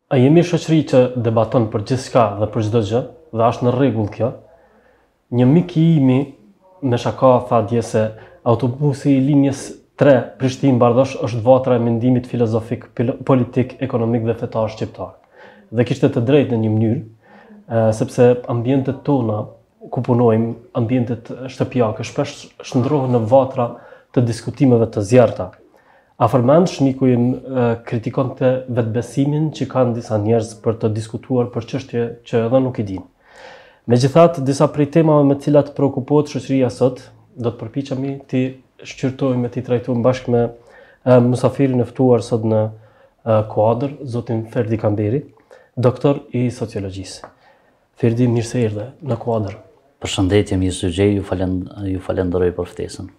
A jemi shoqëri që debaton për gjithçka dhe për çdo gjë, dhe është në rregull kjo. Një mik i imi me shaka tha dje se autobusi i linjës 3 Prishtinë-Bardhosh është vatra e mendimit filozofik, politik, ekonomik dhe fetar shqiptar. Dhe kishte të drejtë në një mënyrë, sepse ambientet tona ku punojmë, ambientet shtëpiake, shpesh shndrohen në vatra të diskutimeve të zjarrta. Afërmend shmiku im kritikonte vetbesimin që kanë disa njerëz për të diskutuar për çështje që edhe nuk i dinë. Megjithatë, disa prej temave me të cilat preokupohet shoqëria sot, do të përpiqemi ti shqyrtojmë ti trajtojmë bashkë me mysafirin e ftuar sot në kuadër, zotin Ferdi Kamberi, doktor i sociologjisë. Ferdi, mirë se erdhe në kuadër. Përshëndetje, mirë se gjej, ju falenderoj për ftesën.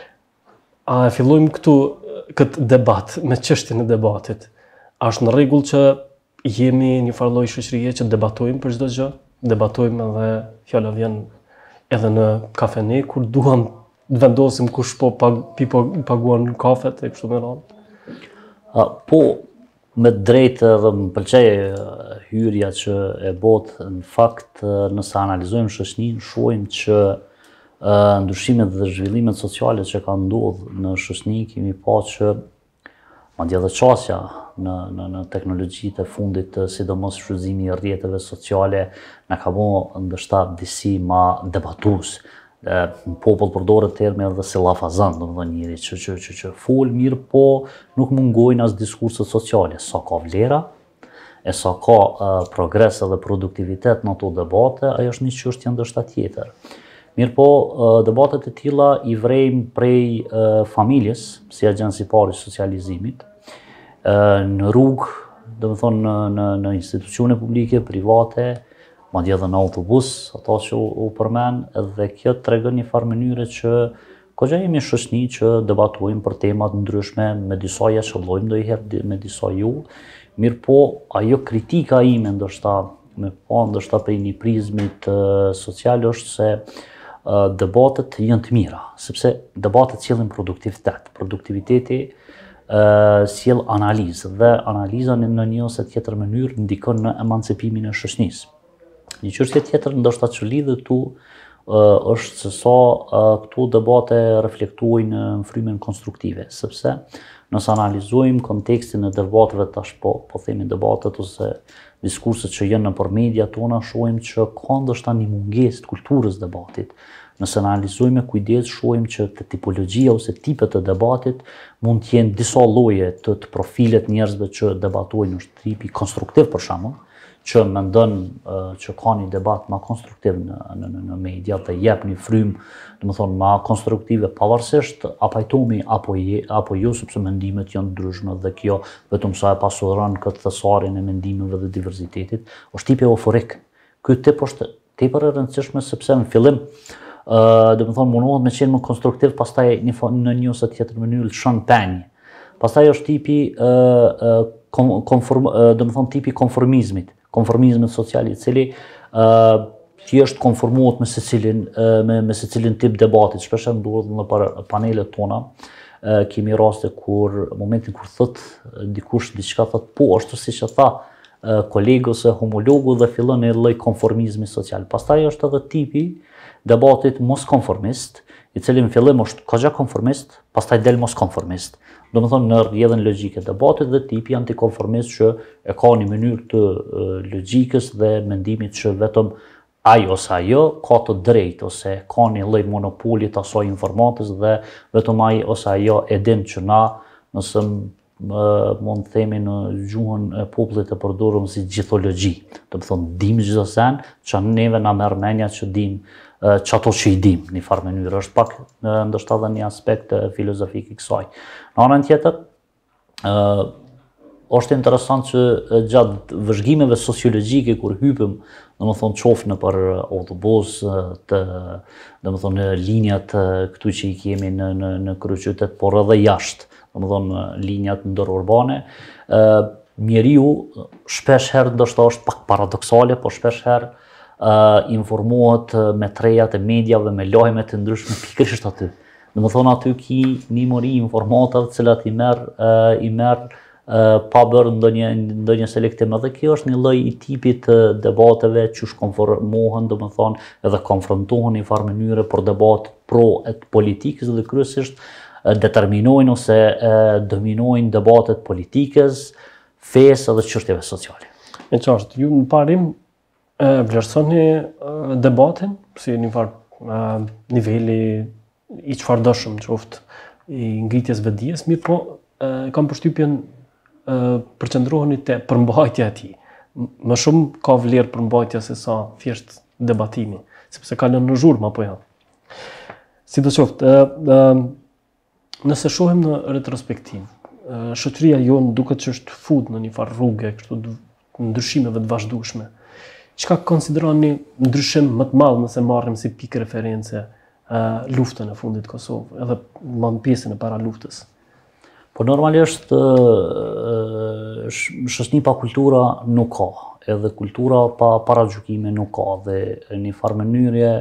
A e fillojmë këtu këtë debat me çështjen e debatit. A është në rregull që jemi një farë lloj shoqërie që debatojmë për çdo gjë? Debatojmë edhe fjala vjen edhe në kafene kur duam të vendosim kush paguan kafet e kështu me radhë. Po, me drejtë dhe më pëlqej hyrja që e bot, në fakt nëse analizojmë shoqërinë, shohim që ndryshimet dhe zhvillimet sociale që kanë ndodhur në shoqëri kemi pa që madje edhe çështja në teknologjitë e fundit, sidomos shfrytëzimi i rrjeteve sociale, na ka bërë ndoshta disi ma debatues. Në popull përdoret termi edhe si llafazan, domethënë njëri që fol mirë, po nuk mungojnë as diskurset sociale, sa ka vlera, e sa ka progres edhe produktivitet në ato debate, ajo është një çështje ndoshta tjetër. Mirë po, debatet e tilla i vrejmë prej familjes, si agjenci i parë i socializimit, në rrugë, domethënë në institucione publike, private, madje edhe në autobus, ato që u përmend, edhe kjo tregon një farë mënyre që goxha jemi shoqëni që debatojmë për tema të ndryshme, me disa ja shëllojmë ndonjëherë, me disa jo. Mirë po, ajo kritika ime ndoshta prej një prizmit social është se debatet janë të mira, sepse debatet sjellin produktivitet. Produktiviteti sjell analizë dhe analiza në një ose tjetër mënyrë ndikon në emancipimin e shoqënisë. Një çështje tjetër ndoshta që lidhet këtu është se sa këtu debate reflektojnë në frymën konstruktive, sepse nëse analizojmë kontekstin e debateve tash po themi debatet ose diskurset që janë nëpër media tona, shohim që ka ndoshta një mungesë të kulturës debatit. Nëse analizojmë me kujdes, shohim që te tipologjia ose tipet e debatit mund të jenë disa lloje të profilet njerëzve që debatojnë, është tipi konstruktiv për shembull, që mendon që ka një debat më konstruktiv në media dhe jep një frymë, domethënë më konstruktive pavarësisht apajtomi apo jo, sepse mendimet janë ndryshme dhe kjo vetëm sa e pasuron këtë thesarin e mendimeve dhe diversitetit, është tipi euforik. Ky tip është tepër e rëndësishme sepse në fillim domethënë mundohet me qenë më konstruktiv, pastaj në një ose tjetër mënyrë lëshon penjë. Pastaj është tipi domethënë tipi konformizmit social, i cili thjesht konformohet me secilin tip debati. Shpesh ndodhet në panelet tona, kemi raste kur momentin kur thot dikush diçka, thot po ashtu siç e tha kolegu ose homologu dhe fillon një lloj konformizmi social. Pastaj është edhe tipi debatit mos konformist, i cili në fillim është kogja konformist, pastaj del mos konformist. Domethënë në rrjedhën logjike debatit dhe tipi antikonformist që e ka një mënyrë të logjikës dhe mendimit që vetëm ai ose ajo ka të drejtë ose ka një lloj monopoli të asaj informatës dhe vetëm ai ose ajo e din që na, nëse mund të themi në gjuhën e popullit e përdorum si gjithologji. Domethënë dim çdo sen, që neve na merr mendja që dim çato që i dim, në farë mënyrë, është pak ndoshta edhe një aspekt filozofik i kësaj. Në anën tjetër, është interesant që gjatë vëzhgimeve sociologjike kur hypëm, domethënë qoftë nëpër autobus, domethënë linjat këtu që i kemi në kryeqytet, por edhe jashtë, domethënë linjat ndërurbane, njeriu shpesh herë ndoshta është pak paradoksale, por shpesh herë informohet me trejat e mediave, me lajme të ndryshme pikërisht aty. Domethënë aty ki një mori informatave të cilat i merr pa bërë ndonjë selektim, edhe kjo është një lloj i tipit të debateve që konformohen, domethënë, edhe konfrontohen në një farë mënyre për debat pro e politikës dhe kryesisht determinojnë ose dominojnë debatet politikës, fesë dhe çështjeve sociale. E qartë, ju në parim vlerësoni debatin si një farë niveli i çfarëdoshëm qoftë i ngritjes vetdijes, mirë po kam përshtypjen përqendroheni te përmbajtja e tij. Më shumë ka vlerë përmbajtja se sa thjesht debatimi, sepse ka lënë në zhurmë apo jo. Sidoqoftë, nëse shohim në retrospektiv, shoqëria jonë duket që është fut në një farë rrugë kështu ndryshimeve të vazhdueshme. Çka konsideroni ndryshim më të madh nëse marrim si pikë referencë luftën e fundit të Kosovës, edhe më pjesën e para luftës? Po normalisht shoqëni pa kultura nuk ka, edhe kultura pa paragjykime nuk ka, dhe në një farë mënyrë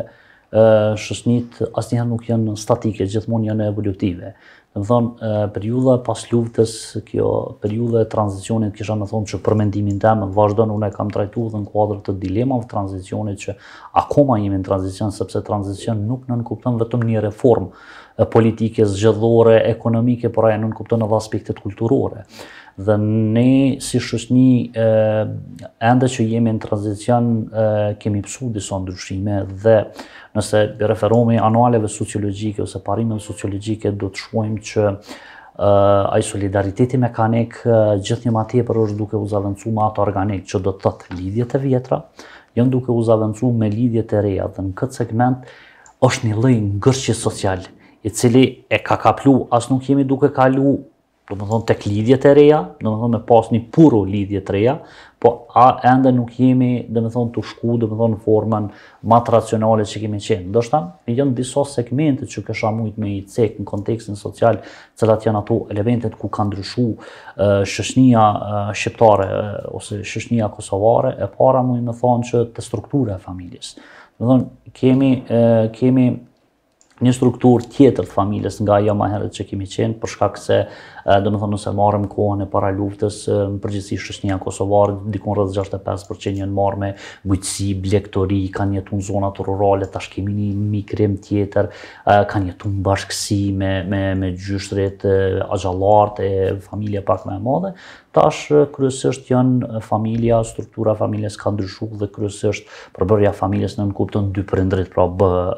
shoqënitë asnjëherë nuk janë statike, gjithmonë janë evolutive. Domethënë, periudha pas luftës, kjo periudha e tranzicionit, kisha më thonë që për mendimin tim vazhdon, unë e kam trajtuar dhe në kuadër të dilemave të tranzicionit që akoma jemi në tranzicion, sepse tranzicion nuk nënkupton vetëm një reformë politike, zgjedhore, ekonomike, por ajo nënkupton edhe aspektet kulturore. Dhe ne si shoqëni ende që jemi në tranzicion kemi pësu disa ndryshime, dhe nëse referohemi anualeve sociologjike ose parimeve sociologjike, do të shohim që ai solidariteti mekanik gjithnjë më tepër është duke u zaventsu me ato organik, që do të thotë lidhjet e vjetra, janë duke u zaventsu me lidhjet e reja, dhe në këtë segment është një lloj ngërçje social, i cili e ka kaplu, as nuk jemi duke kalu, domethënë tek lidhjet e reja, domethënë me pas një puro lidhje të reja, po ende nuk jemi, domethënë, të shku, domethënë, në formën më racionale që kemi qenë. Ndoshta janë disa segmente që kisha mujt me i cek në kontekstin social, cilat janë ato elementet ku ka ndryshuar shoqënia shqiptare ose shoqënia kosovare. E para mund të thonë që te struktura e familjes. Domethënë, kemi një strukturë tjetër të familjes nga ajo më herët që kemi qenë, për shkak se domethënë nëse marrim kohën e para luftës, në përgjithësi shoqënia kosovare dikon rreth 65% janë marrë me bujqësi, blegtori, kanë jetuar në zonat rurale, tash kemi një migrim tjetër, kanë jetuar në bashkësi me gjyshret axhallarët e familje pak më e madhe. Tash kryesisht janë familja, struktura e familjes ka ndryshuar dhe kryesisht përbërja e familjes nënkupton dy prindrit, pra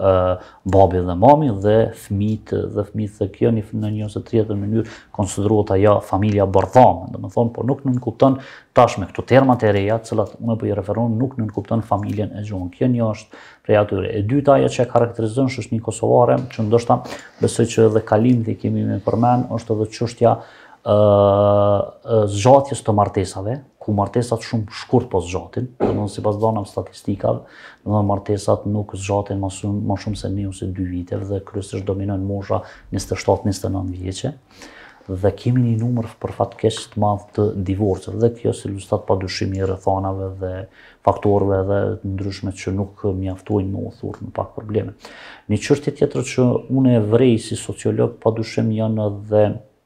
babi dhe mami dhe fëmijët dhe kjo në një ose tjetër mënyrë konsiderohet ajo familja bardhame, domethënë, por nuk nënkupton tash me këto termat e reja, të cilat unë po i referon, nuk nënkupton familjen e gjuhën. Kjo një është prej atyre. E dyta ajo që e karakterizon shoqëninë kosovare, që ndoshta besoj që edhe kalimit i kemi me përmend, është edhe çështja zgjatjes të martesave, ku martesat shumë shkurt po zgjatin, domethënë sipas danave statistikave, domethënë martesat nuk zgjatin më shumë se 1 ose 2 vite, dhe kryesisht dominojnë mosha 27-29 vjeçe. Dhe kemi një numër përfatkeq të madh të divorceve, dhe kjo si ilustrat padyshim i rrethanave dhe faktorëve dhe ndryshme që nuk mjaftojnë me u thurr në pak probleme. Një çështje tjetër që unë e vrej si sociolog padyshim janë edhe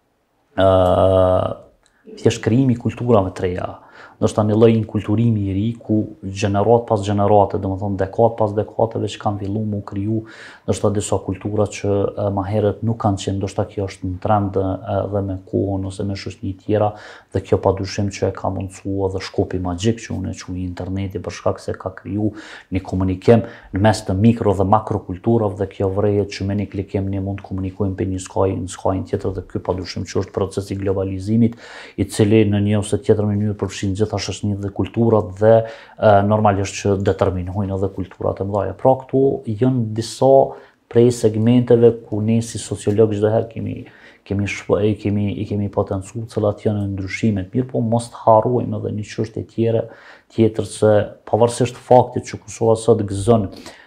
thjesht krijimi i kulturave të reja. Ndoshta një lloj inkulturimi i ri ku gjenerat pas gjenerate, domethënë dekad pas dekadeve që kanë filluar mu kriju ndoshta disa kultura që më herët nuk kanë qenë, ndoshta kjo është në trend edhe me kohën ose me shoqëni tjera, dhe kjo padyshim që e ka mundsuar edhe shkopi magjik që unë e quaj interneti, për shkak se ka kriju një komunikim në mes të mikro dhe makro kulturave, dhe kjo vrejet që me një klikim ne mund të komunikojmë për një skaj në skajin tjetër, dhe ky padyshim që është procesi i globalizimit, i cili në një ose tjetër mënyrë përfshin gjitha shoqënitë dhe kulturat, dhe normalisht që determinojnë edhe kulturat e mëdha. Pra këtu janë disa prej segmenteve ku ne si sociolog çdo herë i kemi potencuar, cilat janë ndryshimet. Mirë, po mos të harrojmë edhe një çështje tjetër se pavarësisht faktit që Kosova sot gëzon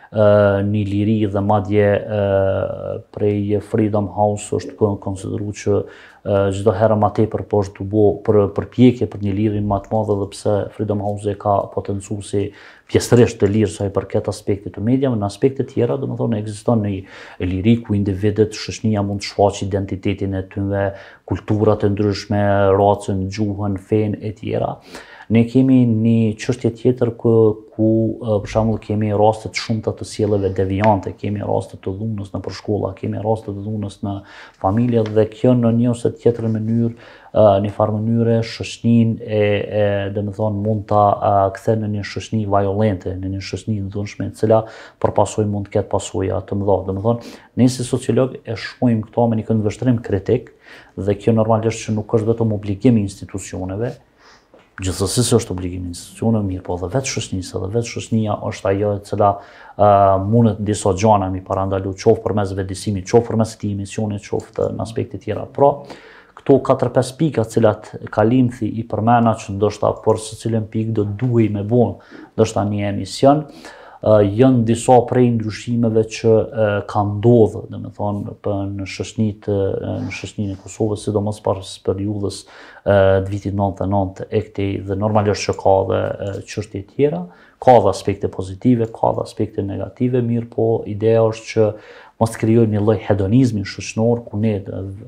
një liri dhe madje prej Freedom House është konsideru që çdo herë më tepër po është bo për përpjekje për një liri më të madhe dhe pse Freedom House e ka potencuar si pjesërisht të lirë sa i përket aspektit të mediave, në aspekte tjera, domethënë ekziston një liri ku individet, shoqënia mund të shfaqë identitetin e tyre, kulturat e ndryshme, racën, gjuhën, fenë e tjera. Ne kemi një çështje tjetër ku për shembull kemi raste të shumta të sjelljeve deviante, kemi raste të dhunës nëpër shkolla, kemi raste të dhunës në familje dhe kjo në një ose tjetër mënyrë, në farë mënyre shoqëninë domethënë mund ta kthen në një shoqëni violente, në një shoqëni dhunshme, e cila për pasojë mund të ketë pasoja të mëdha. Domethënë, ne si sociolog e shohim këto me një këndvështrim kritik dhe kjo normalisht që nuk është vetëm obligim i institucioneve. Gjithsesi është obligim i institucioneve, mirë, po edhe vetë shoqënisë, edhe vetë shoqënia është ajo e cila mundet disa gjëra mi parandalu, qoftë përmes vëdësimit, qoftë përmes këtij emisioni, qoftë në aspekte tjera. Pra, këto 4-5 pika të cilat Kalimthi i përmena që ndoshta për secilin pikë do duhej me bon, ndoshta një emision, janë disa prej ndryshimeve që kanë ndodhur, domethënë në shoqëninë e Kosovës, sidomos pas periudhës të vitit 99 e këtij dhe normalisht që ka dhe çështje tjera, ka dhe aspekte pozitive, ka dhe aspekte negative, mirë po ideja është që mos krijojmë një lloj hedonizmi shoqëror ku ne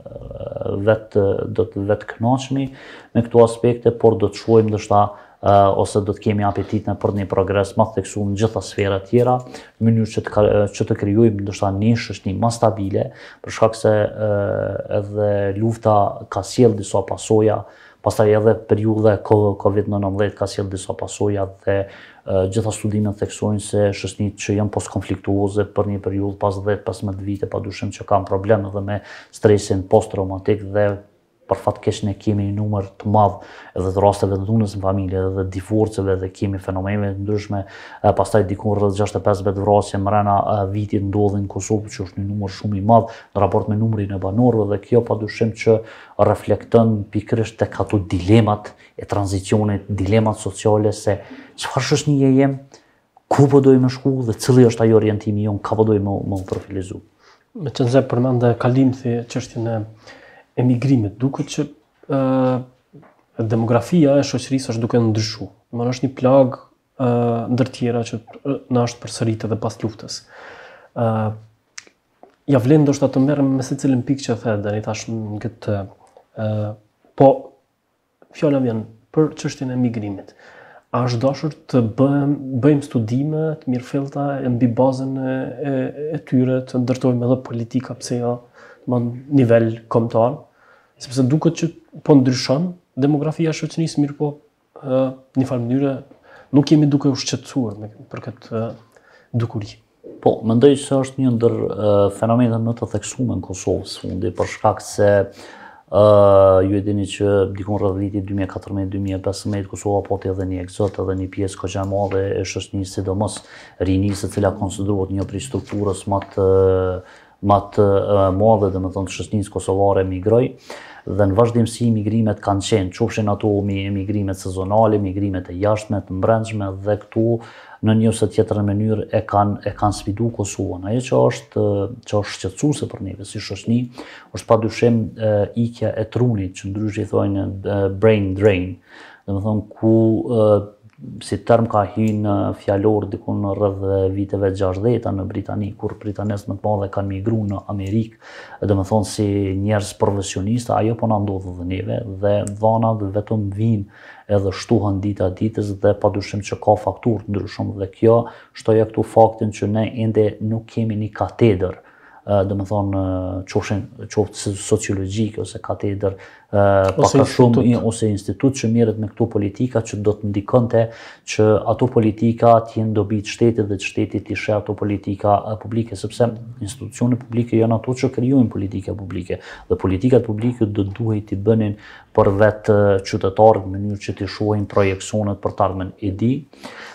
do të vetë kënaqemi me këto aspekte, por do të shohim ndoshta ose do të kemi apetitin për një progres më të theksuar në gjitha sferat tjera, në mënyrë që të krijojmë ndoshta një shoqëni më stabile, për shkak se edhe lufta ka sjell disa pasoja, pastaj edhe periudha e COVID-19 ka sjell disa pasoja dhe gjitha studimet theksojnë se shoqënitë që janë postkonfliktuoze për një periudhë pas 10-15 vite padyshim që kanë probleme edhe me stresin post-traumatik dhe për fat keq ne kemi një numër të madh edhe të rasteve të dhunës në familje dhe divorceve dhe kemi fenomene të ndryshme, pastaj diku rreth 65 vrasje brenda vitit ndodhin në Kosovë, që është një numër shumë i madh në raport me numrin e banorëve dhe kjo padyshim që reflekton pikërisht tek ato dilemat e tranzicionit, dilemat sociale se çfarë shoqënie jem, ku po dojmë shku dhe cili është ai orientimi jon, ka po dojmë më profilizu. Meqense përmend Kalimthi çështjen e emigrimit, duket që demografia e shoqërisë është duke ndryshuar. Domethënë është një plagë ndër tjera që na është përsëritur edhe pas luftës. Ja vlen ndoshta të merrem me secilin pikë që the deri tash në këtë po fjala vjen për çështjen e emigrimit. A është dashur të bëjmë studime të mirëfillta mbi bazën e tyre, të ndërtojmë edhe politika, pse jo, në nivel kombëtar? Sepse duket që po ndryshon demografia e shoqërisë, mirë po në një farë mënyrë nuk jemi duke u shqetësuar për këtë dukuri. Po, mendoj se është një ndër fenomenet më të theksuara në Kosovë së fundi, për shkak se ju e dini që dikun rreth vitit 2014-2015 Kosova pati edhe një egzot, edhe një pjesë kaq e madhe e shoqënisë, sidomos rinisë, e cila konsiderohet një prej strukturës më të madhe, domethënë shoqënisë kosovare migroi dhe në vazhdimsi migrimet kanë qenë, qofshin ato migrimet sezonale, migrimet e jashtme, të brendshme dhe këtu në një ose tjetër mënyrë e kanë sfidu Kosovën. Ajo që është shqetësuese për neve si shoqëni është padyshim ikja e trunit, që ndryshe i thojnë brain drain, domethënë ku si term ka hyrë fjalor diku në rreth viteve 60 në Britani, kur britanesë më të madhe kanë migruar në Amerikë, domethënë si njerëz profesionistë, ajo po na ndodh edhe neve dhe dhanat vetëm vijnë edhe shtuhen dita ditës dhe padyshim që ka fakturë të ndryshme dhe kjo shtoja këtu faktin që ne ende nuk kemi një katedër, domethënë qoftë sociologjike ose katedër pak shumë ose institut që merret me këto politika që do të ndikonte që ato politika të jenë dobi të shtetit dhe që shteti të sheh ato politika publike, sepse institucionet publike janë ato që krijojnë politika publike dhe politikat publike do duhet të bënin për vetë qytetarët në mënyrë që të shohin projekcionet për të ardhmen. E di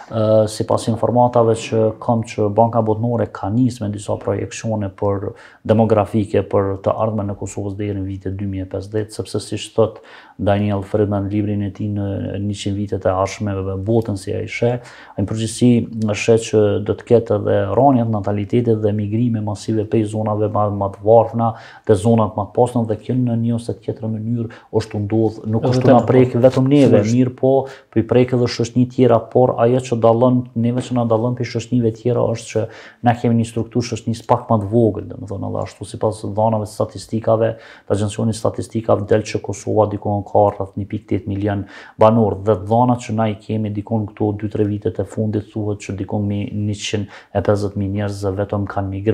sipas informatave që kam që Banka Botërore ka nisë me disa projekcione për demografike për të ardhmen e Kosovës deri në vitet 2050, sepse siç thot Daniel Friedman në librin e tij në 100 vitet e ardhshme botën si ai sheh, në përgjithësi sheh që do të ketë edhe rënje të natalitetit dhe migrime masive prej zonave më të varfna te zonat më të pasuna dhe kjo në një ose tjetër mënyrë është ndodh, nuk është na prek vetëm neve, mirë po i prek edhe shoqëni tjera, por ajo që dallon neve që na dallon prej shoqënive tjera është që na kemi një strukturë shoqënisë pak më të vogël, domethënë edhe ashtu sipas dhanave statistikave të agjencionit statistikave del që Kosova dikon ka rreth 1.8 milion banor dhe dhanat që na i kemi dikon këto 2-3 vitet e fundit thuhet që dikon me 150.000 njerëz vetëm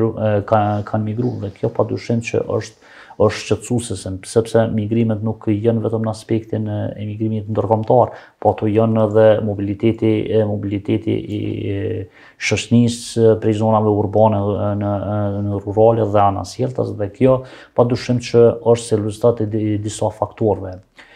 kanë migruar dhe kjo padyshim që është shqetësuese sepse migrimet nuk janë vetëm në aspektin e migrimit ndërkombëtar, po ato janë edhe mobiliteti i shoqënisë prej zonave urbane në rurale dhe anasjeltas dhe kjo padyshim që është se rezultat i disa faktorëve.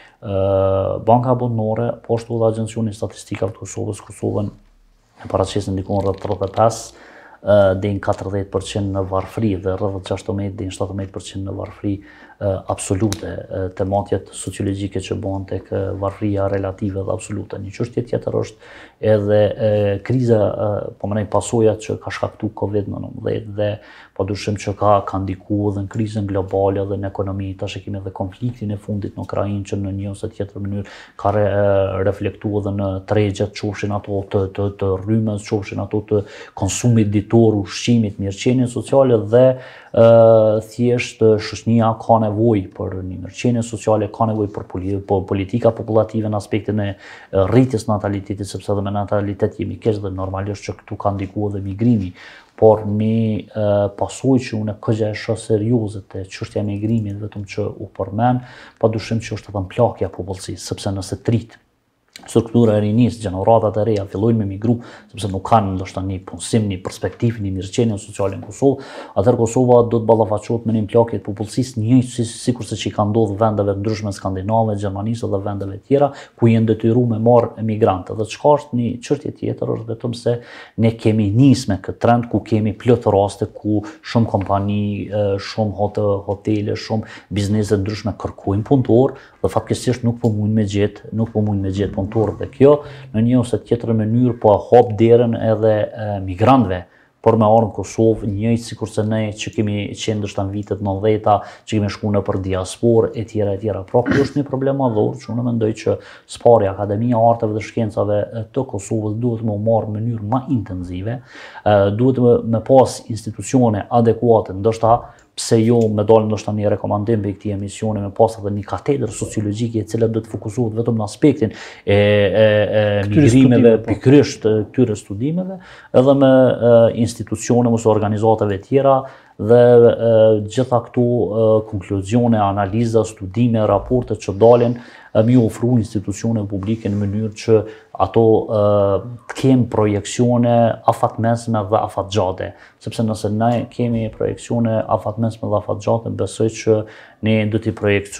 Banka Botërore, po ashtu edhe Agjencioni i Statistikave të Kosovën e paraqesin dikon rreth 35 deri në 40% në varfëri dhe rreth 16 deri në 17% në varfëri absolute, tematjet sociologjike që bëhen tek varfëria relative dhe absolute. Një çështje tjetër është edhe kriza, po më nej pasojat që ka shkaktuar COVID-19 dhe padyshim që ka ndikuar edhe në krizën globale dhe në ekonomi. Tash kemi edhe konfliktin e fundit në Ukrainë që në një ose tjetër mënyrë ka reflektuar edhe në tregjet, qofshin ato të rrymës, qofshin ato të konsumit ditor, ushqimit, mirëqenie sociale dhe thjesht shoqënia ka nevojë për një mirëqenie sociale, ka nevojë për politika populative në aspektin e rritjes natalitetit, sepse edhe me natalitet jemi keq dhe normalisht që këtu ka ndikuar edhe migrimi. Por një pasojë që unë këgja e shoh serioze te çështja e migrimit vetëm që u përmend, padyshim që është edhe plakja e popullsisë, sepse nëse trit struktura e rinisë, gjeneratat e reja fillojnë me migru, sepse nuk kanë ndoshta një punësim, një perspektivë, një mirëqenie sociale në Kosovë, atëherë Kosova do të ballafaqohet me një plakje të popullsisë njëjtë sikurse që ka ndodhur vendeve të ndryshme skandinave, gjermanisë dhe vendeve tjera ku janë detyruar me marr emigrantë. Dhe çka është një çështje tjetër është vetëm se ne kemi nisë me këtë trend ku kemi plot raste ku shumë kompani, shumë hotele, shumë biznese ndryshme kërkojnë punëtor dhe fatkeqësisht nuk po mundin me gjetë punëtor dhe kjo në një ose tjetër mënyrë po hap derën edhe migrantëve por me ardhur në Kosovë njëjtë sikurse ne që kemi qenë ndoshta në vitet 90-ta, që kemi shkuar nëpër diasporë e tjera. Pra kjo është një problem madhor që unë mendoj që SPARI, Akademia e Arteve dhe Shkencave të Kosovës duhet më marrë në mënyrë më intenzive, duhet me pas institucione adekuate, ndoshta pse jo me dalë ndoshta një rekomandim për këtij emisioni me pas edhe një katedër sociologjike e cila do të fokusohet vetëm në aspektin e migrimeve pikërisht këtyre studimeve, edhe me institucione ose organizatave tjera dhe gjitha këto konkluzione, analiza, studime, raporte që dalin mi ofru institucione publike në mënyrë që ato të kemë projekcione afatmesme dhe afatgjate. Sepse nëse ne kemi projekcione afatmesme dhe afatgjate, besoj që ne do t'i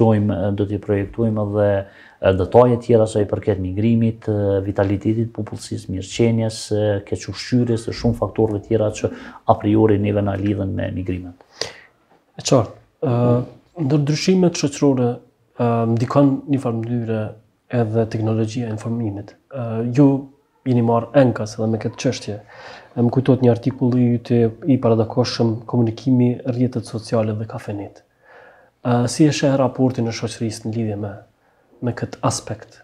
projektojmë edhe detaje tjera sa i përket migrimit, vitalitetit popullsisë, mirëqenies, keq ushqyerjes e shumë faktorëve tjera që a priori neve na lidhen me migrimet. E qartë, ndër ndryshimet shoqërore ndikon një farë mënyrë edhe teknologjia e informimit. Ju jeni marrë enkas edhe me këtë çështje. Më kujtohet një artikull i paradokoshëm komunikimi rrjetet sociale dhe kafenit. Si e sheh raportin e shoqërisë në lidhje me këtë aspekt?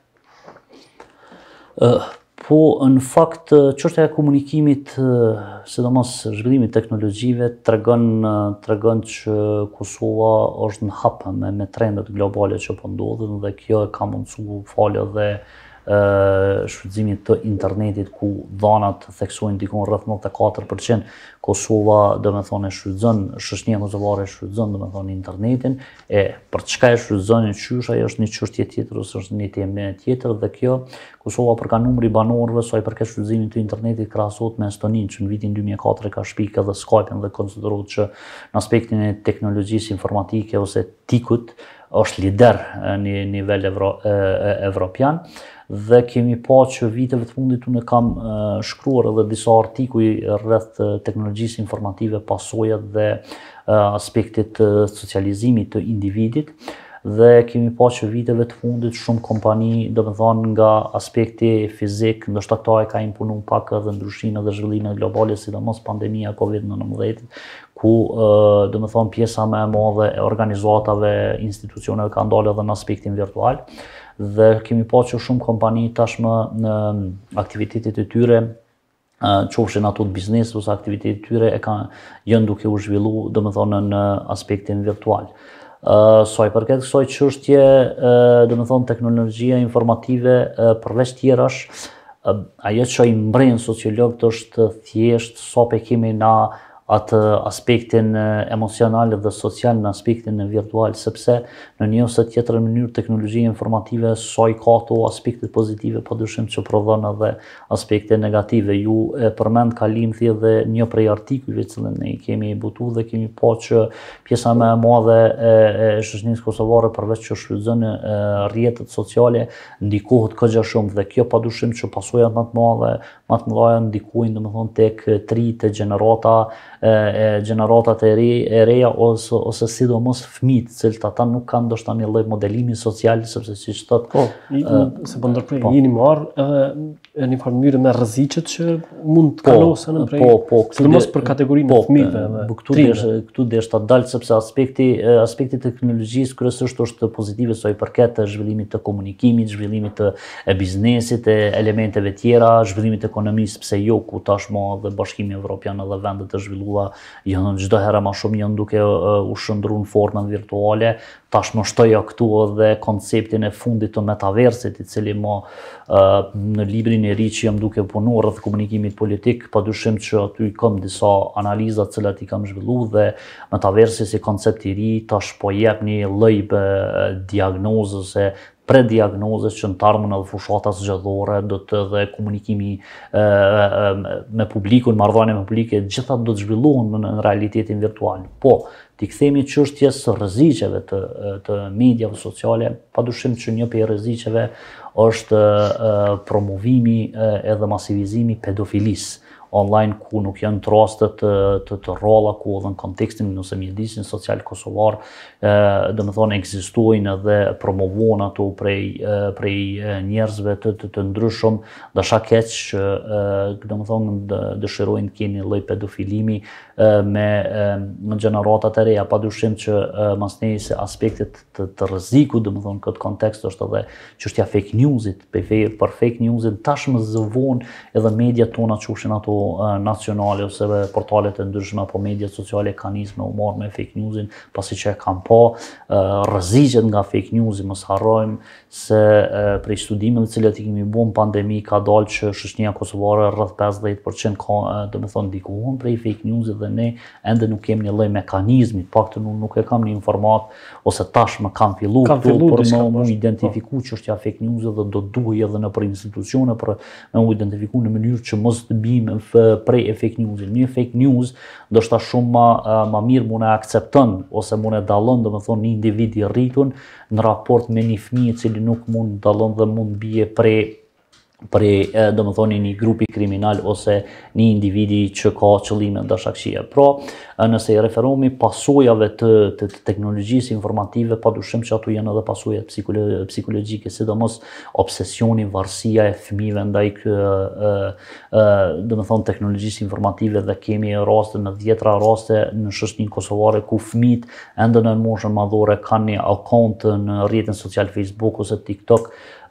Po, në fakt, çështja e komunikimit, sidomos zhvillimit teknologjive, tregon që Kosova është në hap me trendet globale që po ndodhin dhe kjo e ka mundsuar falë edhe shfrytëzimit të internetit ku dhanat theksojnë dikon rreth 94%. Kosova domethënë shfrytëzon, shoqënia kombëtare shfrytëzon domethënë internetin, për çka e shfrytëzon qysh ajo është një çështje tjetër ose është një temë tjetër dhe kjo Kosova për ka numri banorëve sa i përket shfrytëzimit të internetit krahasohet me Estoninë që në vitin 2004 ka shpikë edhe Skype-in dhe konsiderohet që në aspektin e teknologjisë informatike ose TIC-ut është lider në nivel evropian. dhe kemi pa që viteve të fundit unë kam shkruar edhe disa artikuj rreth teknologjisë informative, pasojat dhe aspektit të socializimit të individit, dhe kemi pa që viteve të fundit shumë kompani, do me thonë nga aspekti fizik, ndoshta këto e ka imponu pak edhe ndryshimet dhe zhvillimet globale, sidomos pandemia COVID-19, ku do me thonë pjesa më e madhe e organizatave, institucioneve ka ndalë edhe në aspektin virtual, dhe kemi pa që shumë kompani tashmë në aktivitetet e tyre, qofshin ato të biznes ose aktivitetet e tyre janë duke u zhvillu, do me thonë në aspektin virtual. Sa i përket kësaj çështje, do me thonë teknologjia informative përveç tjerash, ajo që i mbren sociologët është thjesht sa pe kemi na atë aspektin emocional dhe social në aspektin virtual, sepse në një ose tjetër mënyrë teknologjia informative sa i ka ato aspektet pozitive, padyshim që prodhon edhe aspekte negative. Ju përmend kalimthi dhe një prej artikujve që ne kemi butu dhe kemi pa që pjesa më e madhe e shoqërisë kosovare përveç që shfrytëzon rrjetet sociale ndikohet këgja shumë, dhe kjo padyshim që pasojat më të mëdha ndikojnë domethënë tek trit e gjeneratat e reja ose sidomos fëmijët, cilët ata nuk kanë ndoshta një lloj modelimi social, sepse siç thotë, se po ndërprej jeni marrë edhe në një farë mënyrë me rreziqet që mund të kalosen në prej, sidomos për kategorinë e fëmijëve. Këtu deshta dalë sepse aspekti teknologjisë kryesisht është pozitive sa i përket zhvillimit të komunikimit, zhvillimit të biznesit, e elementeve tjera, zhvillimit të ekonomisë, pse jo, ku tashmë dhe Bashkimi Evropian edhe vendet të zhvilluara janë çdo herë më shumë janë duke u shndruar në formën virtuale. Tashmë shtoj këtu edhe konceptin e fundit të metaversit, i cili në librin e ri që jam duke punuar rreth komunikimit politik, padyshim që aty kam disa analiza të cilat i kam zhvilluar, dhe metaversi si koncept i ri tash po jep një lloj diagnozë ose prediagnozës që në termin edhe fushatas zgjedhore, do të dhe komunikimi me publikun, marrëdhënie me publikun, gjitha do të zhvillohen në realitetin virtual. Po, ti kthehemi çështjes së rreziqeve të mediave sociale, padyshim që një prej rreziqeve është promovimi edhe masivizimi pedofilisë online, ku nuk janë të rastet të rralla, ku edhe në kontekstin ose mjedisin social kosovar, do me thonë ekzistojnë edhe promovohen ato prej njerëzve të ndryshëm, dasha keq që do me thonë dëshirojnë të keni lloj pedofilimi me gjeneratat e reja, padyshim që masnej se aspektet të rrezikut, do me thonë këtë kontekst është edhe çështja fake newsit, për fake newsit tashmë zëvon edhe mediat tona qofshin ato nacionale ose portalet e ndryshme apo mediat sociale kanë nisur me u marrë me fake newsin, pasi që e kanë pa rreziqet nga fake newsi. Mos harrojmë se prej studimeve të cilat i kemi bën pandemi ka dalë që shoqëria kosovare rreth 50% ka, do me thonë, ndikohen prej fake newsit, dhe ne ende nuk kemi një lloj mekanizmi, paktën unë nuk e kam një informat ose tashmë kam filluar për më identifiku çështja fake news, dhe do duhet edhe në për institucione për me u identifiku në mënyrë që mos të bim prej e fake newsit. Një fake news do shta shumë ma mirë mune akcepton ose mune dallon, do me thonë, një individ i rritun në raport me një fëmijë i cili nuk mund dallon dhe mund bie prej do me thonë një grupi kriminal ose një individi që ka qëllime dashakëqije. Pra, nëse i referohemi pasojave të teknologjisë informative, padyshim që ato janë edhe pasojat psikologjike, sidomos obsesioni, varësia e fëmijëve ndaj do me thonë teknologjisë informative, dhe kemi raste në 10 raste në shoqërinë kosovare ku fëmijët ende në moshën madhore kanë një akont në rrjetin social Facebook ose TikTok,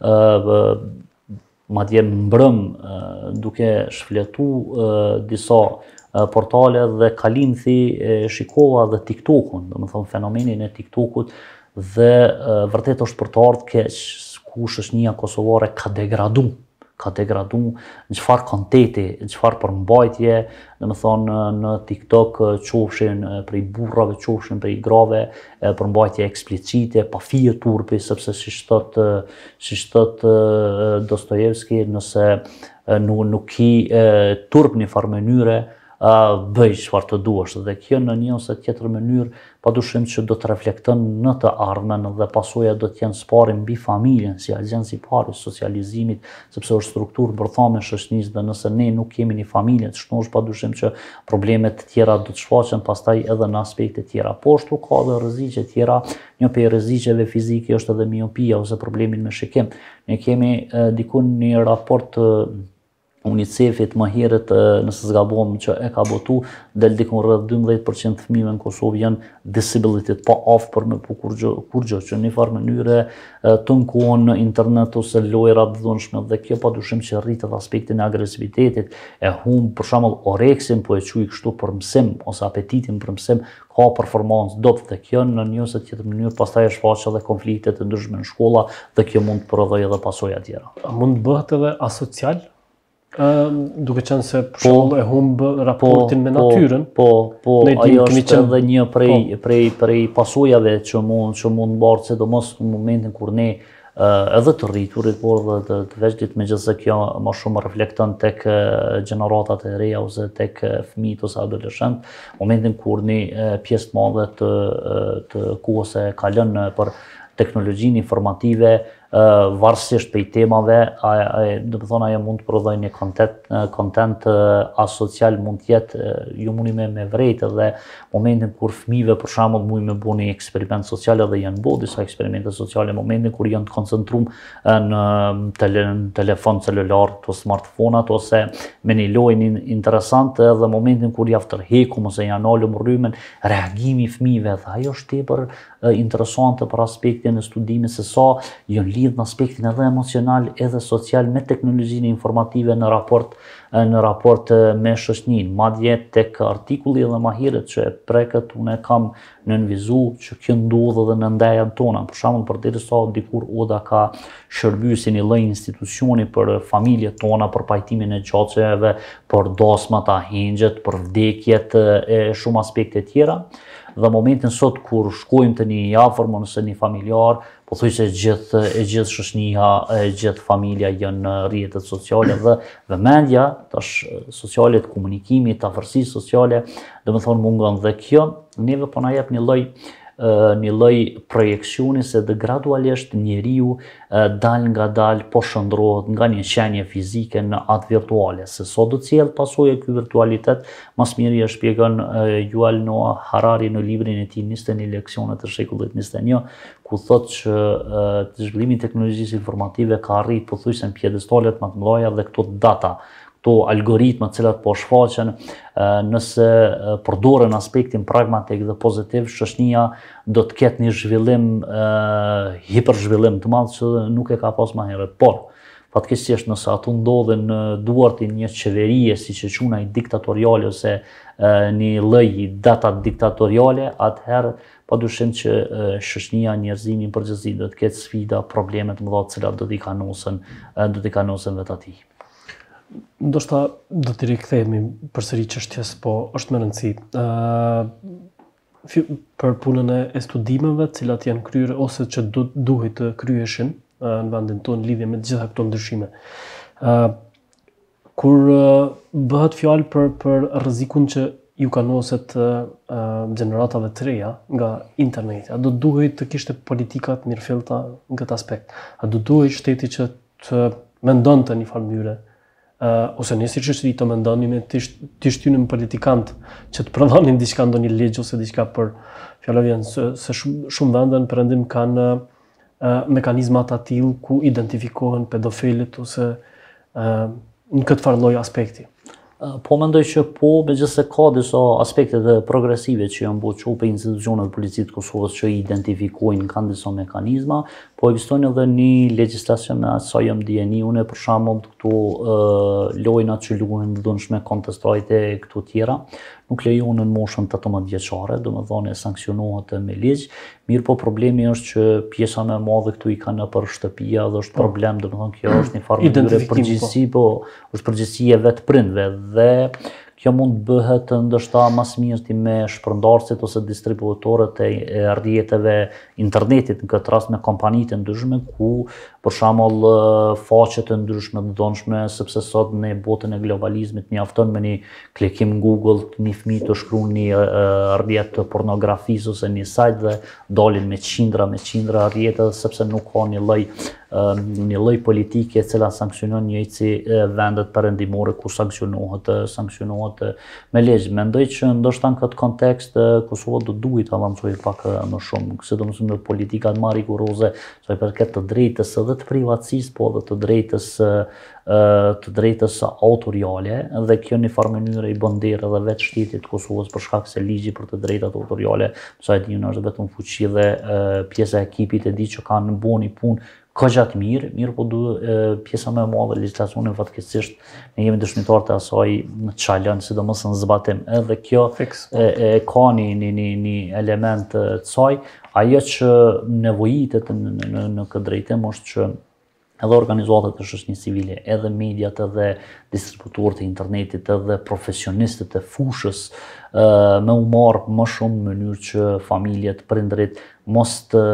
madje mbrëm duke shfletu disa portale, dhe kalimthi shikova dhe TikTokun, do me thonë fenomenin e TikTokut, dhe vërtet është për të ardhur keq, ku shoqënia kosovare ka degradu në çfarë kontenti, në çfarë përmbajtje, do me thonë në TikTok qofshin prej burrave, qofshin prej grave, përmbajtje eksplicite, pa fije turpi, sepse siç thot Dostojevski, nëse nuk ki turp një farë mënyre, bëj çfarë të duash, dhe kjo në një ose tjetër mënyrë padyshim që do të reflekton në të ardhmen dhe pasojat do të jenë sparë mbi familjen si agjencë i parë socializimit, sepse është strukturë bërthame shoqërisë dhe nëse ne nuk kemi një familje të shënuar, padyshim që problemet të tjera do të shfaqen pastaj edhe në aspekte tjera. Po ashtu ka edhe rreziqe tjera, një prej rreziqeve fizike është edhe miopia ose problemin me shikim. Ne kemi dikun një raport UNICEF-it më herët, nëse s'gabojmë, që e ka botu, del dikun rreth 12% fëmijëve në Kosovë janë disability, pa afër në kur gjë, që në një farë mënyre të nkuon në internet ose lojra të dhunshme, dhe kjo padyshim që rrit edhe aspektin e agresivitetit, e humb për shembull oreksin, po e quaj kështu për mësim ose apetitin për mësim, ka performancë dobët, dhe kjo në një ose tjetër mënyrë pastaj e shfaq edhe konflikte të ndryshme në shkolla, dhe kjo mund të prodhojë edhe pasoja tjera. A mund të bëhet edhe asocial? Duke qenë se për shembull e humb raportin me natyrën. Po, ajo është edhe një prej pasojave që mund mbarë, sidomos në momentin kur ne edhe të rriturit, por dhe të veçlit, megjithëse kjo më shumë reflekton tek gjeneratat e reja ose tek fëmijët ose adoleshent, momentin kur ne pjesë të madhe të kohës e kalon për teknologjinë informative, varësisht prej temave, do të thonë ajo mund të prodhojë një content asocial, mund të jetë ju mundi me vrejtë, dhe momentin kur fëmijëve për shembull mund me bëni një eksperiment social, edhe janë bërë disa eksperimente sociale, momentin kur janë të koncentruar në telefon celular, të smartphone-at ose me një lojë interesante, edhe momentin kur ja tërhekum ose janë ulur rrymen, reagimi i fëmijëve, dhe ajo është tepër interesante për aspektin e studimit se sa janë lidh në aspektin edhe emocional edhe social me teknologjinë informative në raport me shoqërinë. Madje tek artikulli edhe më herët që e prekët, unë kam nënvizu që kjo ndodh edhe në ndajat tona. Për shembull, përderisa dikur Oda ka shërbyer si një lloj institucioni për familjet tona, për pajtimin e gjaceve, për dasmat, ahengjet, për vdekjet e shumë aspekte tjera. Dhe momentin sot kur shkojmë të një afërm ose një familjar, po thuaj se gjithë shoqënia, gjithë familja janë në rrjetet sociale, dhe vëmendja tash sociale të komunikimit, të afërsisë sociale, domethënë mungon, dhe kjo neve po na jep një lloj projeksioni se dhe gradualisht njeriu dal nga dal po shndrohet nga një qenie fizike në atë virtuale, se do të sjell pasojë ky virtualitet. Mas miri e shpjegon Yuval Noah Harari në librin e tij 21 leksione të shekullit 21, ku thotë që zhvillimi i teknologjisë informative ka arrit pothuajse në pjedestalet më të mëdha, dhe këto data, këto algoritma të cilat po shfaqen, nëse përdoren aspektin pragmatik dhe pozitiv, shoqënia do të ketë një zhvillim, hiperzhvillim të madh që nuk e ka pas më herët. Por fatkeqësisht nëse ato ndodhen në duart e një qeverie siç e quajnë diktatoriale ose një lloj data diktatoriale, atëherë padyshim që shoqënia, njerëzimi në përgjithësi do të ketë sfida, probleme të mëdha të cilat do t'i kanosen vetë atij. Ndoshta do t'i rikthehemi përsëri çështjes, po është më rëndësi për punën e studimeve të cilat janë kryer ose që duhet të kryeshin në vendin tonë lidhje me të gjitha këto ndryshime. Kur bëhet fjalë për rrezikun që ju kanoset gjeneratave të reja nga interneti, a do duhet të kishte politika të mirëfillta në këtë aspekt? A do duhet shteti që të mendonte në një farë mënyre, ose ne si shoqëri të mendonim të shtynim politikant që të prodhonin diçka, ndonjë ligj ose diçka, për fjalë vjen se shumë vende në perëndim kanë mekanizma të tillë ku identifikohen pedofilët ose në këtë farë lloj aspekti. Po mendoj që po, megjithëse ka disa aspekte të progresive që janë bërë për institucionet policisë të Kosovës që identifikojnë, kanë disa mekanizma, po ekzistojnë edhe një legjislacion me sa jam dijeni unë, për shembull këto lojna që luhen dhunshme, Counter-Strike e këto tjera, nuk lejohen në moshën 18 vjeçare, domethënë sanksionohet me ligj. Mirë, po problemi është që pjesa më e madhe këtu i kanë për shtëpia dhe është problem, domethënë kjo është një farë përgjegjësi, po është përgjegjësi e vetë prindve, dhe kjo mund bëhet ndoshta më së miri me shpërndarësit ose distribuitorët e rrjeteve internetit, në këtë rast me kompanitë ndryshme, ku për shembull faqe të ndryshme të donshme, sepse sot në botën e globalizmit mjafton me një klikim Google një fëmijë të shkruan një rrjet të pornografisë ose një sajt dhe dalin me qindra rrjete sepse nuk ka një lloj politike e cila sanksionon njëjtësi vendet perëndimore ku sanksionohet me ligj. Mendoj që ndoshta në këtë kontekst Kosova do duhet ta avancojë pak më shumë, sidomos në politikat më rigoroze sa i përket të drejtës edhe të privatësisë, po edhe të drejtës autoriale, dhe kjo në farë mënyrë i bën derë edhe vetë shtetit të Kosovës për shkak se ligji për të drejtat autoriale, sa e diun është vetëm fuqi dhe pjesa e ekipit e di që kanë bënë punë kaq mirë, po pjesa më e madhe e legjislacionit fatkeqësisht ne jemi dëshmitar të asaj në çalën, sidomos në zbatim. Edhe kjo ka një element të saj, ajo që nevojitet në këtë drejtim është që edhe organizatat e shoqërisë civile, edhe mediat, edhe distributorët e internetit, edhe profesionistët e fushës me u marrë më shumë në mënyrë që familjet, prindërit mos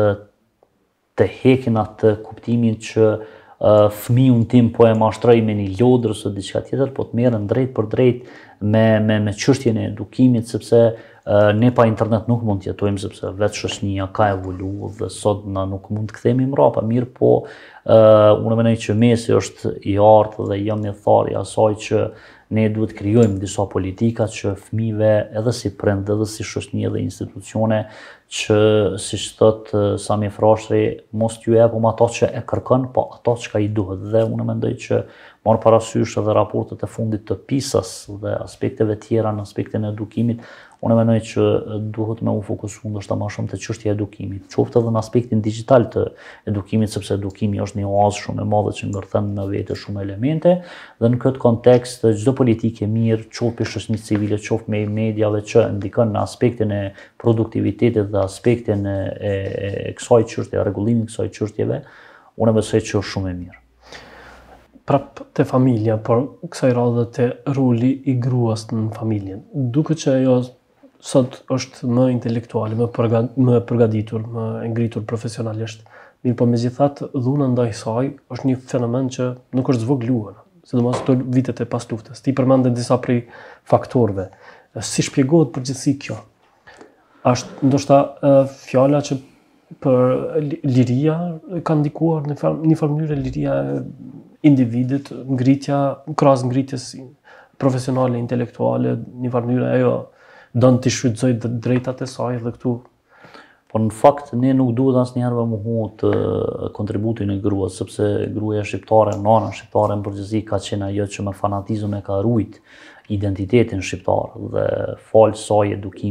të hekin atë kuptimin që fëmijën tim po e mashtroj me një lodër ose diçka tjetër, po të merren drejt për drejt me çështjen e edukimit, sepse ne pa internet nuk mund të jetojmë, sepse vetë shoqënia ka evoluar dhe sot na nuk mund të kthehemi mbrapa. Mirë po, unë mendoj që mesi është i artë dhe jam një tharë asaj që ne duhet krijojmë disa politika që fëmijëve edhe si prind, edhe si shoqëni dhe institucione që siç thot Sami Frashëri, mos t'ju japim ato që e kërkon, po ato që i duhet. Dhe unë mendoj që marr parasysh edhe raportet e fundit të PISA-s dhe aspekteve tjera në aspektin e edukimit, unë mendoj që duhet me u fokusu ndoshta më shumë te çështja e edukimit, qoftë edhe në aspektin digjital të edukimit, sepse edukimi është një oazë shumë e madhe që ngërthen në vete shumë elemente, dhe në këtë kontekst çdo politikë e mirë, qoftë për shoqërinë civile, qoftë me mediave që ndikon në aspektin e produktivitetit dhe aspektin e kësaj çështje, rregullimit të kësaj çështjeve, unë besoj që është shumë e mirë. Prap te familja, por kësaj radhe te roli i gruas në familjen. Duket që ajo sot është më intelektuale, më përgatitur, më e ngritur profesionalisht. Mirë po megjithatë, dhuna ndaj saj është një fenomen që nuk është zvogëluar, sidomos këto vitet e pas luftës. Ti përmendë disa prej faktorëve. Si shpjegohet përgjithësi kjo? Është ndoshta fjala që për liria ka ndikuar në një farë mënyrë, liria e individit, krahas ngritjes profesionale, intelektuale, një farë mënyrë ajo don të shfrytëzojë drejtat e saj dhe këtu. Po në fakt ne nuk duhet asnjëherë me mohu të kontributin e gruas, sepse gruaja shqiptare, nana shqiptare në përgjithësi ka qenë ajo që me fanatizëm e ka ruajt identitetin shqiptar dhe fal saj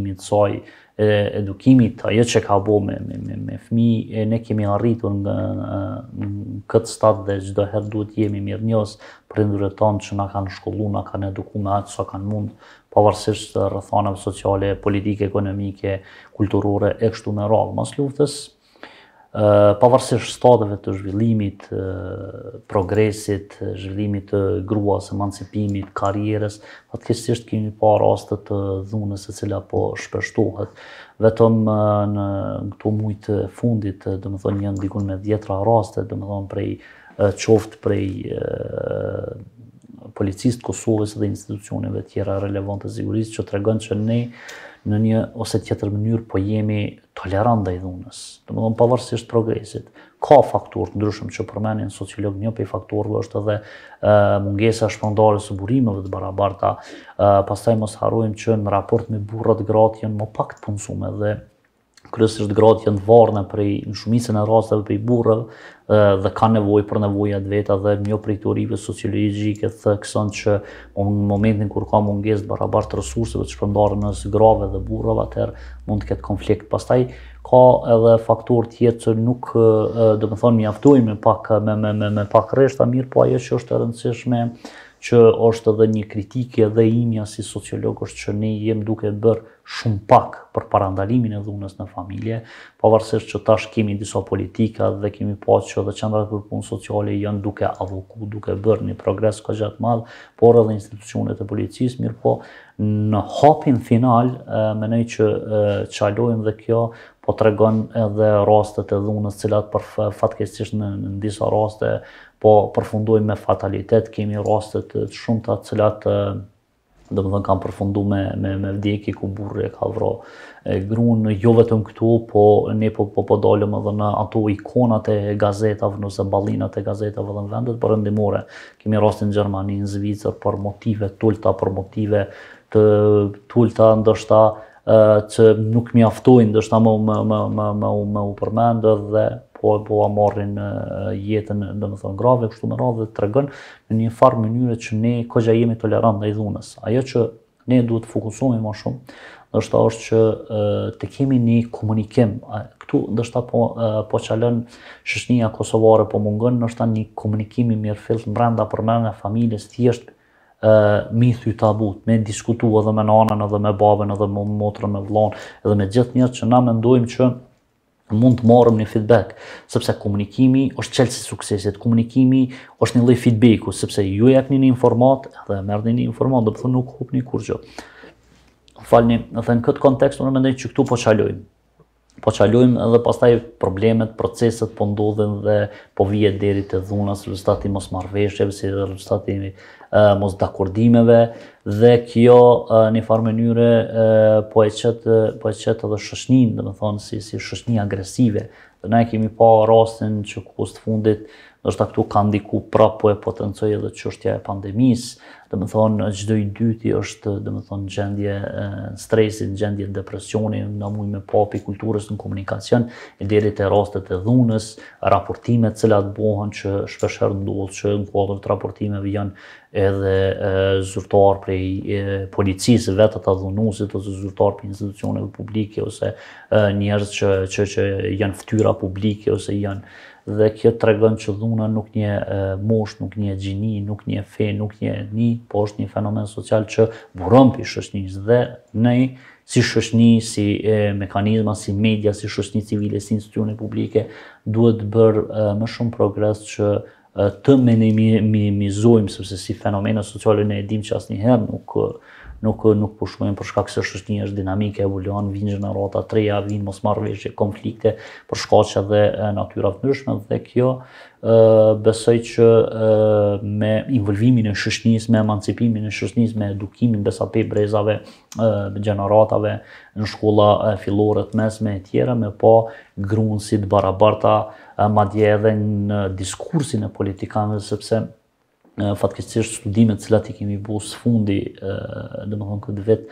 edukimit, ajo që ka bo me fëmijë, ne kemi arritur në këtë stad dhe çdo herë duhet jemi mirënjohës prindërit tonë që na kanë shkolluar, na kanë edukuar me aq sa kanë mund, pavarësisht të rrethanave sociale, politike, ekonomike, kulturore e kështu me radhë. Mas luftës, pavarësisht stadeve të zhvillimit, progresit, zhvillimit të gruas, emancipimit, karrierës, fatkeqësisht kemi pa raste të dhunës e cila po shpeshtohet. Vetëm në këto muaj të fundit, domethënë janë diku me 10 raste, domethënë qoftë prej policisë të Kosovës dhe institucioneve tjera relevante sigurisë, që tregon që ne në një ose tjetër mënyrë po jemi tolerant ndaj dhunës. Domethënë pavarësisht progresit, ka faktorë të ndryshëm që përmendin sociologë, një prej faktorëve është edhe mungesa shpërndarje së burimeve të barabarta. Pastaj mos harrojmë që në raport me burrat gratë janë më pak të punësuar dhe kryesisht gratë janë të varëna në shumicën e rasteve prej burrave dhe kanë nevojë për nevojat veta, dhe një prej teorive sociologjike thekson që në momentin kur ka mungesë barabartë të resurseve të shpërndarë nësë grave dhe burrave, atëherë mund të ketë konflikt. Pastaj ka edhe faktor tjetër që nuk do të thonë mjaftojmë me pak rreshta, mirë po ajo që është e rëndësishme që është edhe një kritike dhe imja si sociolog është që ne jemi duke bërë shumë pak për parandalimin e dhunës në familje, pavarësisht që tash kemi disa politika dhe kemi pasur që edhe qendrat për punë sociale janë duke alloku, duke bërë një progres kaq të madh, por edhe institucionet e policisë, mirë po në hapin final mendoj që çajlojmë dhe kjo po tregon edhe rastet e dhunës, cilat për fatkeqësisht në disa raste po përfundojnë me fatalitet. Kemi raste të shumta të cilat domethënë kanë përfunduar me vdekje ku burri e ka vrarë gruan, jo vetëm këtu, po ne po dalëm edhe në ato ikonat e gazetave, ose ballinat e gazetave dhe në vendet perëndimore. Kemi rastin në Gjermani, në Zvicër, për motive tulta, për motive të tulta ndoshta që nuk mjaftojnë ndoshta më u përmend dhe po marrin jetën domethënë grave, kështu me radhë tregon në një farë mënyrë që ne koxha jemi tolerant ndaj dhunës. Ajo që ne duhet të fokusohemi më shumë, ndoshta është që të kemi një komunikim. Këtu ndoshta po çalon shoqënia kosovare, po mungon ndoshta një komunikim i mirëfillt brenda përmendjes familjes, thjesht mi thy tabut, me diskutu edhe me nanën, edhe me babën, edhe me motrën, me vllon, edhe me gjithë njerëz që na mendojmë që mund të marrim një feedback, sepse komunikimi është çelësi i suksesit. Komunikimi është një lloj feedbacku, sepse ju japni një informat dhe merrni një informat, do të thonë nuk hupni kurrë. Falni, edhe në këtë kontekst unë mendoj që këtu po çalojmë. Po çalojmë edhe pastaj problemet, proceset po ndodhen dhe po vihet deri te dhuna, rezultati mosmarrveshjeve, si rezultati mos dakordimeve, dhe kjo në një farë mënyre po e çet edhe shoqëninë, domethënë si shoqëni agresive. Dhe ne kemi pa rastin që kus të fundit ndoshta këtu ka ndikuar prapë, po e potencoj edhe çështja e pandemisë. Domethënë çdo i dyti është domethënë gjendje stresi, gjendje depresioni, na mund me papi kulturës në komunikacion, e deri te rastet e dhunës, raportimet të cilat bëhen që shpeshherë ndodh që në kuadër të raportimeve janë edhe zyrtar prej policisë, vetë ata dhunuesit, ose zyrtar prej institucioneve publike, ose njerëz që janë fytyra publike, ose janë. Dhe kjo tregon që dhuna nuk një mosh, nuk një gjini, nuk një fe, nuk një etni, po është një fenomen social që buron pi shoqënisë, dhe ne si shoqëni, si mekanizma, si media, si shoqëni civile, si institucione publike, duhet bërë më shumë progres që të minimizojmë, sepse si fenomene sociale ne e dim që asnjëherë nuk pushojmë, për shkak se shoqënia është dinamike, evoluon, vinë gjenerata të reja, vinë mosmarrveshje, konflikte për shkaqe dhe natyra të ndryshme, dhe kjo besoj që me involvimin e shoqënisë, me emancipimin e shoqënisë, me edukimin besape brezave, gjeneratave në shkolla fillore, të mesme e tjera, me pa gruan si të barabarta, madje edhe në diskursin e politikanëve, sepse fatkeqësisht studimet të cilat I kemi bërë sfundi, domethënë këtë vit,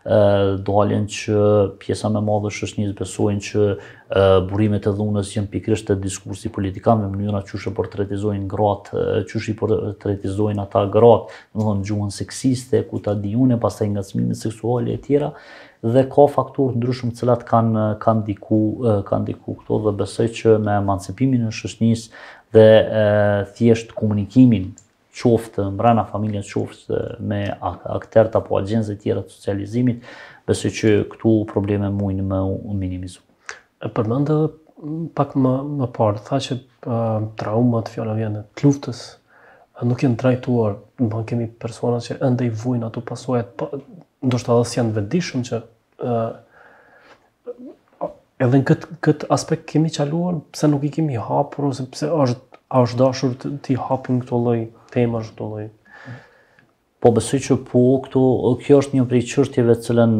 dalin që pjesa më e madhe e shoqënisë besojnë që burimet e dhunës janë pikërisht te diskursi politikan, me mënyra çush e portretizojnë gratë, çush I portretizojnë ata gratë, domethënë gjuhën seksiste, ku ta diunë, pastaj ngacmimet seksuale e tjera, dhe ka faktorë ndryshme të cilat kanë ndiku këto, dhe besoj që me emancipimin e shoqënisë dhe thjesht komunikimin, qoftë mbrana familjes, qoftë me aktorët apo agjencë të tjera të socializimit, besoj që këtu probleme mundin më minimizu. Përmend edhe pak më parë, tha që traumat, fjala vjen të luftës, nuk janë trajtuar, kemi persona që ende I vujnë ato pasojat, ndoshta edhe s'janë vetëdijshëm që edhe në këtë aspekt kemi qaluar, pse nuk I kemi hapur, ose pse është dashur t'i hapim këto lloj temash, këto lloj. Po besoj që kjo është një prej çështjeve të cilën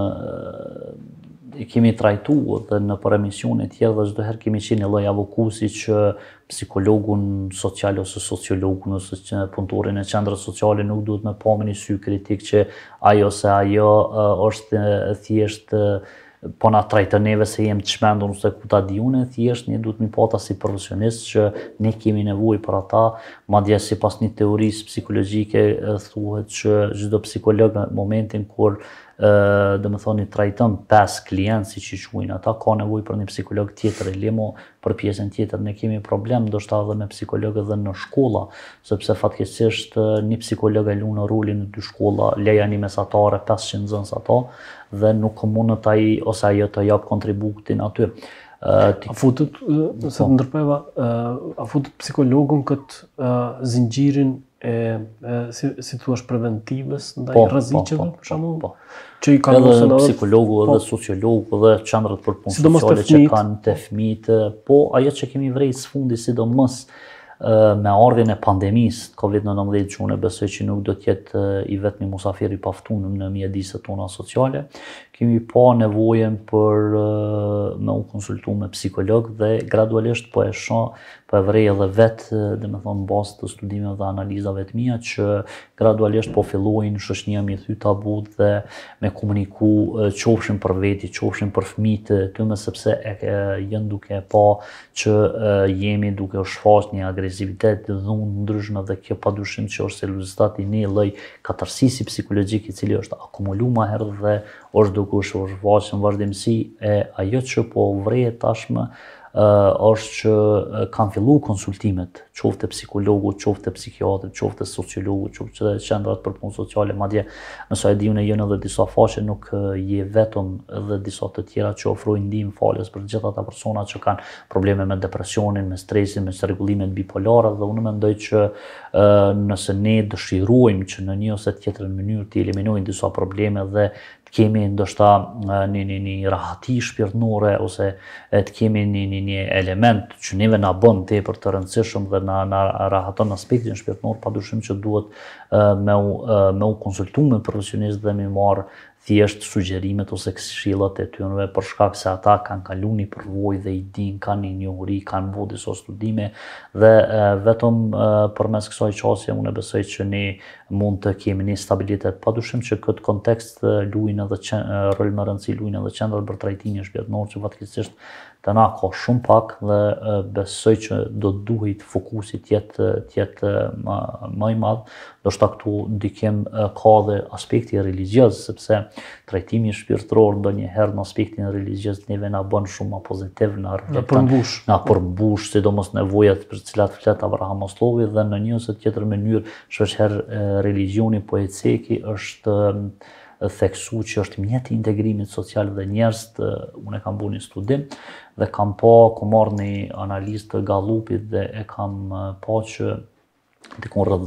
I kemi trajtuar dhe në për emisione të tjera, dhe çdo herë kemi qenë një lloj avokusi që psikologun social ose sociologun ose punëtorin e qendrës sociale nuk duhet me pa me një sy kritik që ajo është thjesht po na trajton neve se jemi të çmendur ose ku ta diunë, thjesht ne duhet mi pata si profesionist që ne kemi nevojë për ata, madje sipas një teorisë psikologjike thuhet që çdo psikolog në momentin kur dhe më thoni trajton 5 klientë si që quajnë ata, ka nevojë për një psikolog tjetër, lemo për pjesën tjetër ne kemi problem ndoshta edhe me psikologë edhe në shkolla, sepse fatkeqësisht një psikolog e luan rolin në 2 shkolla, leja një mesatare, 500 nxënës ato dhe nuk mundet ai ose ajo të jap kontributin aty. A futët, se të ndërpeva, a futët psikologun këtë zinxhirin si thua preventives ndaj rreziqeve për shembull? Që i kanë edhe psikologu, edhe sociologu, edhe qendrat për punë sociale që kanë të fëmijët, po ajo që kemi vrejtë sfundi sidomos me ardhjen e pandemisë COVID-19 që unë besoj që nuk do të jetë i vetmi musafir i paftuar në mjediset tona sociale, kemi pa nevojën për me u konsultu me psikolog dhe gradualisht po e shoh, po e vrej edhe vetë, domethënë bazë të studimeve dhe analizave të mia që gradualisht po fillojnë shoqënia me thy tabut dhe me komuniku qofshin për veti, qofshin për fëmijët tyme sepse janë duke pa që jemi duke u shfaq një agresivitet të dhunë ndryshme dhe kjo padyshim që është rezultati një lloj katarësisi psikologjik i cili është akumuluar më herët dhe është duke u shfaqur në vazhdimsi e ajo që po vrehet tashmë është që kanë filluar konsultimet, qoftë psikologu, qoftë psikiatri, qoftë sociologu, qoftë qendrat për punë sociale, madje nëse e diunë janë edhe disa faqe nuk je vetëm edhe disa të tjera që ofrojnë ndihmë falës për gjithë ata persona që kanë probleme me depresionin, me stresin, me çrregullimet bipolare dhe unë mendoj që nëse ne dëshirojmë që në një ose tjetër mënyrë të eliminojmë disa probleme dhe kemi ndoshta një rahati shpirtërore ose të kemi një element që neve na bën tepër të rëndësishëm dhe na rahaton aspektin shpirtëror, padyshim që duhet me u konsultu me profesionistë dhe me marr thjesht sugjerimet ose këshillat e tyre për shkak se ata kanë kaluar një përvojë dhe i dinë, kanë një njohuri, kanë bërë disa studime dhe vetëm përmes kësaj çështje unë besoj që ne mund të kemi një stabilitet. Padyshim që këtë kontekst luajnë edhe rol më rëndësi luajnë edhe qendrat për trajtimin shpirtëror që fatkeqësisht të na ka shumë pak dhe besoj që do duhet fokusi tjetë më i madh. Ndoshta këtu ndikim ka dhe aspekti religjioz, sepse trajtimi shpirtëror ndonjëherë në aspektin religjioz neve na bën shumë më pozitiv, na përmbush, sidomos nevojat për të cilat flet Abraham Maslowi dhe në një ose tjetër mënyrë shpeshherë religioni poetik është theksu që është mjeti i integrimit social dhe njerëzit, unë kam bërë një studim dhe kam marrë një analizë të Gallupit dhe e kam pa që diku rreth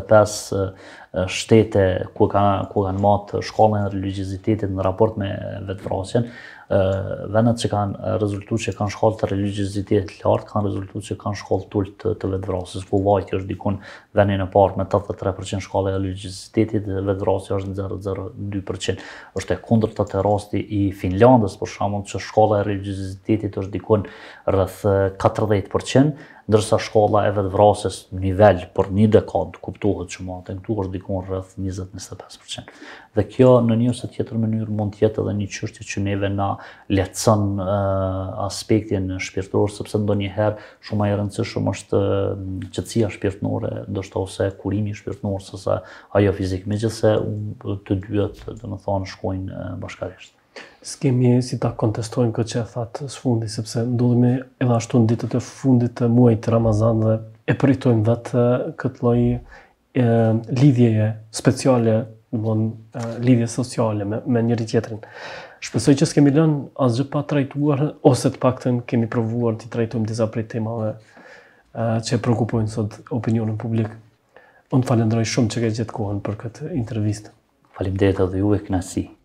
65 shtete ku kanë marrë shkollën e religiozitetit në raport me vetvrasjen, vendet që kanë rezultuar që kanë shkollë të religiozitetit të lartë, kanë rezultuar që kanë shkollë të ulët të vetvrasjes. Kullaiti është dikun vendi në parë me 83% shkollë e religiozitetit dhe vetvrasja është në 0,02%. Është e kundërta te rasti i Finlandës për shembull, që shkolla e religiozitetit është dikun rreth 40%, ndërsa shkolla e vetvrasjes nivel për një dekadë kuptohet që matën këtu është dikun rreth 20-25%. Dhe kjo në një ose tjetër mënyrë mund të jetë edhe një çështje që neve na lehtëson aspektin shpirtëror, sepse ndonjëherë shumë më e rëndësishme është qetësia shpirtërore, ndoshta ose kurimi shpirtëror sesa ajo fizik, megjithëse të dyat domethënë shkojnë bashkërisht. S'kemi si ta kontestojmë këtë që e thatë sfundi, sepse ndodhemi edhe ashtu në ditët e fundit të muajit Ramazan dhe e pritojmë vetë këtë lloj lidhjeje speciale, lidhje sociale me njëri tjetrin. Shpresoj që s'kemi lënë asgjë pa trajtuar, ose të paktën kemi provuar të trajtojmë disa prej temave që e shqetësojnë sot opinionin publik. Unë falenderoj shumë që ke gjetë kohën për këtë intervistë. Faleminderit edhe juve, kënaqësi.